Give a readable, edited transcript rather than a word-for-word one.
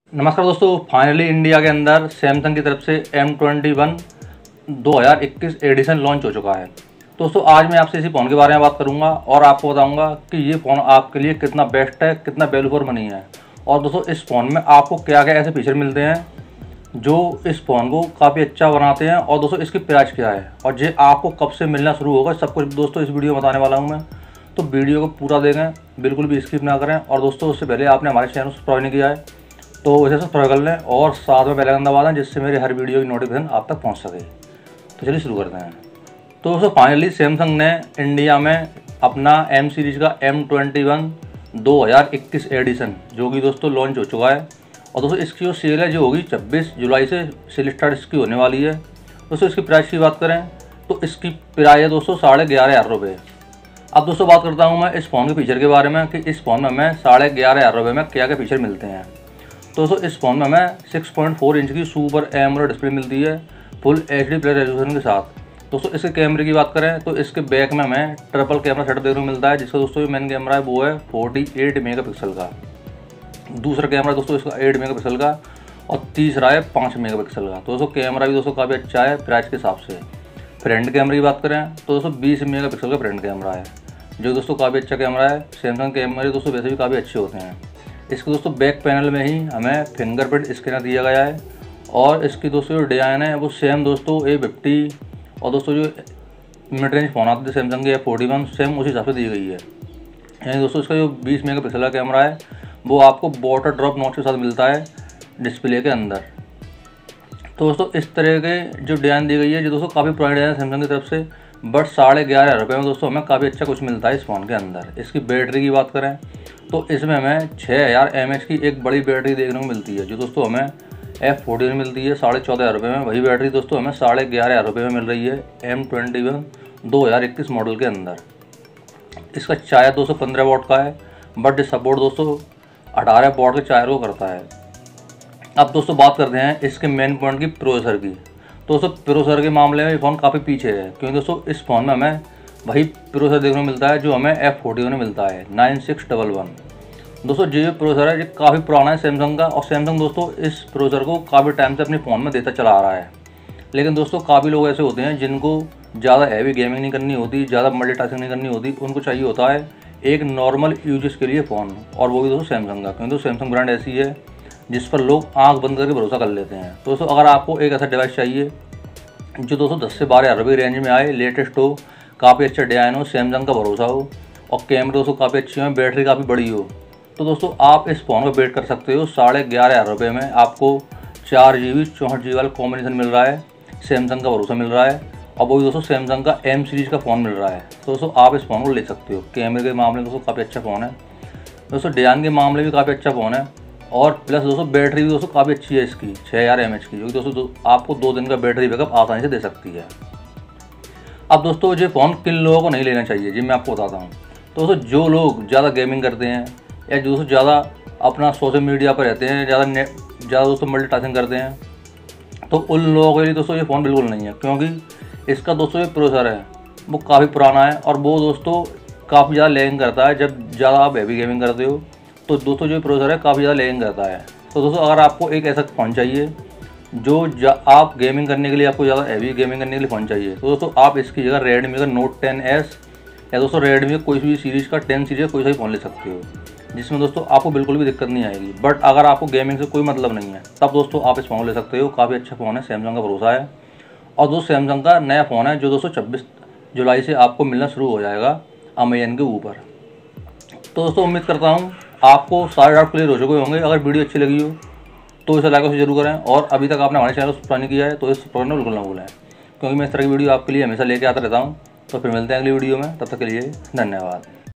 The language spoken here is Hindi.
नमस्कार दोस्तों, फाइनली इंडिया के अंदर सैमसंग की तरफ से M21 2021 एडिशन लॉन्च हो चुका है। दोस्तों आज मैं आपसे इसी फ़ोन के बारे में बात करूंगा और आपको बताऊंगा कि ये फ़ोन आपके लिए कितना बेस्ट है, कितना वैल्यू फॉर मनी है। और दोस्तों इस फ़ोन में आपको क्या क्या ऐसे फीचर मिलते हैं जो इस फ़ोन को काफ़ी अच्छा बनाते हैं, और दोस्तों इसकी प्राइस क्या है और ये आपको कब से मिलना शुरू होगा, सब कुछ दोस्तों इस वीडियो में बताने वाला हूँ मैं। तो वीडियो को पूरा देखें, बिल्कुल भी स्किप ना करें। और दोस्तों उससे पहले आपने हमारे चैनल को सब्सक्राइब नहीं किया है तो उसे सब्सक्राइब कर लें और साथ में बेल आइकन दबा दें, जिससे मेरी हर वीडियो की नोटिफिकेशन आप तक पहुंच सके। तो चलिए शुरू करते हैं। तो दोस्तों फाइनली सैमसंग ने इंडिया में अपना एम सीरीज़ का M21 2021 एडिशन जो कि दोस्तों लॉन्च हो चुका है। और दोस्तों इसकी जो सेल है जो होगी 26 जुलाई से सेल स्टार्ट इसकी होने वाली है। दोस्तों इसकी प्राइस की बात करें तो इसकी प्राइस है दोस्तों 11,500 रुपये। अब दोस्तों बात करता हूँ मैं इस फ़ोन के फीचर के बारे में कि इस फ़ोन में हमें 11,500 रुपये में क्या क्या फीचर मिलते हैं। तो दोस्तों इस फ़ोन में हमें 6.4 इंच की सुपर एमोलेड डिस्प्ले मिलती है फुल HD+ रेजोल्यूशन के साथ। दोस्तों इसके कैमरे की बात करें तो इसके बैक में हमें ट्रिपल कैमरा सेटअप देखने को मिलता है, जिसका दोस्तों मेन कैमरा है वो है 48 मेगापिक्सल का। दूसरा कैमरा दोस्तों इसका 8 मेगापिक्सल का और तीसरा है 5 मेगापिक्सल का। तो दोस्तों कैमरा भी दोस्तों काफ़ी अच्छा है प्राइस के हिसाब से। फ्रंट कैमरे की बात करें तो दोस्तों 20 मेगापिक्सल का फ्रंट कैमरा है, जो दोस्तों काफ़ी अच्छा कैमरा है। सैमसंग कैमरे दोस्तों वैसे भी काफ़ी अच्छे होते हैं। इसके दोस्तों बैक पैनल में ही हमें फिंगरप्रिंट स्कैनर दिया गया है, और इसकी दोस्तों जो डिज़ाइन है वो सेम दोस्तों A50 और दोस्तों जो मिड रेंज फ़ोन आते थे सैमसंग के A41 सेम उसी हिसाब से दी गई है। यानी दोस्तों इसका जो 20 मेगापिक्सल का कैमरा है वो आपको वाटर ड्रॉप नॉच के साथ मिलता है डिस्प्ले के अंदर। तो दोस्तों इस तरह के जो डिज़ाइन दी गई है जो दोस्तों काफ़ी पुरानी डिज़ाइन है सैमसंग की तरफ से, बट 11,500 रुपये में दोस्तों हमें काफ़ी अच्छा कुछ मिलता है इस फ़ोन के अंदर। इसकी बैटरी की बात करें तो इसमें हमें 6000 mAh की एक बड़ी बैटरी देखने को मिलती है, जो दोस्तों हमें F14 मिलती है 14,500 रुपये में। वही बैटरी दोस्तों हमें 11,500 रुपये में मिल रही है M21 2021 मॉडल के अंदर। इसका चार्जर 215 वॉट का है, बट सपोर्ट दोस्तों 18 वॉट के चार्जर को करता है। अब दोस्तों बात करते हैं इसके मेन पॉइंट की, प्रोसेसर की। दोस्तों प्रोसेसर के मामले में फ़ोन काफ़ी पीछे है, क्योंकि दोस्तों इस फ़ोन में हमें वही प्रोसेसर देखने को मिलता है जो हमें F14 में मिलता है 9611। दोस्तों ये प्रोसेसर है, ये काफ़ी पुराना है सैमसंग का, और सैमसंग दोस्तों इस प्रोसेसर को काफ़ी टाइम से अपने फ़ोन में देता चला आ रहा है। लेकिन दोस्तों काफ़ी लोग ऐसे होते हैं जिनको ज़्यादा हैवी गेमिंग नहीं करनी होती, ज़्यादा मल्टीटास्किंग नहीं करनी होती, उनको चाहिए होता है एक नॉर्मल यूजेस के लिए फ़ोन, और वो भी दोस्तों सैमसंग का, क्योंकि सैमसंग ब्रांड ऐसी है जिस पर लोग आँख बंद करके भरोसा कर लेते हैं। तो दोस्तों अगर आपको एक ऐसा डिवाइस चाहिए जो दोस्तों 10 से 12,000 रुपये रेंज में आए, लेटेस्ट हो, काफ़ी अच्छा डिज़ाइन हो, सैमसंग का भरोसा हो, और कैमरे दोस्तों काफ़ी अच्छे हो, बैटरी काफ़ी बड़ी हो, तो दोस्तों आप इस फ़ोन को वेट कर सकते हो। 11,500 रुपये में आपको 4GB 64GB वाला कॉम्बिनेशन मिल रहा है, सैमसंग का भरोसा मिल रहा है, और वो भी दोस्तों सैमसंग का M सीरीज़ का फ़ोन मिल रहा है। तो दोस्तों आप इस फ़ोन को ले सकते हो। कैमरे के मामले में दोस्तों काफ़ी अच्छा फ़ोन है, दोस्तों डिज़ाइन के मामले भी काफ़ी अच्छा फ़ोन है, और प्लस दोस्तों बैटरी भी दोस्तों काफ़ी अच्छी है इसकी 6000 mAh की, जो कि दोस्तों आपको 2 दिन का बैटरी बैकअप आसानी से दे सकती है। अब दोस्तों ये फ़ोन किन लोगों को नहीं लेना चाहिए जी मैं आपको बताता हूँ। तो दोस्तों जो लोग ज़्यादा गेमिंग करते हैं, या जो दोस्तों ज़्यादा अपना सोशल मीडिया पर रहते हैं, ज़्यादा दोस्तों मल्टीटास्किंग करते हैं, तो उन लोगों के लिए दोस्तों ये फ़ोन बिल्कुल नहीं है, क्योंकि इसका दोस्तों जो प्रोसेसर है वो काफ़ी पुराना है, और वो दोस्तों काफ़ी ज़्यादा लैगिंग करता है। जब ज़्यादा आप हैवी गेमिंग करते हो तो दोस्तों जो प्रोसेसर है काफ़ी ज़्यादा लैगिंग करता है। तो दोस्तों अगर आपको एक ऐसा फ़ोन चाहिए जो आप गेमिंग करने के लिए, आपको ज़्यादा हैवी गेमिंग करने के लिए फ़ोन चाहिए, तो दोस्तों आप इसकी जगह रेडमी का Note 10S या दोस्तों रेडमी का कोई भी सीरीज़ का 10 सीरीज़ का कोई सा भी फ़ोन ले सकते हो, जिसमें दोस्तों आपको बिल्कुल भी दिक्कत नहीं आएगी। बट अगर आपको गेमिंग से कोई मतलब नहीं है तब दोस्तों आप इस फ़ोन को ले सकते हो। काफ़ी अच्छा फ़ोन है, सैमसंग का भरोसा है, और दोस्तों सैमसंग का नया फ़ोन है जो दोस्तों 26 जुलाई से आपको मिलना शुरू हो जाएगा अमेजन के ऊपर। तो दोस्तों उम्मीद करता हूँ आपको सारे डाउट क्लियर हो चुके होंगे। अगर वीडियो अच्छी लगी हो तो इसे लाइक जरूर करें, और अभी तक आपने हमारे चैनल को सब्सक्राइब नहीं किया है तो इस सब्सक्राइब करना बिल्कुल ना भूलें, क्योंकि मैं इस तरह की वीडियो आपके लिए हमेशा लेके आता रहता हूँ। तो फिर मिलते हैं अगली वीडियो में, तब तक के लिए धन्यवाद।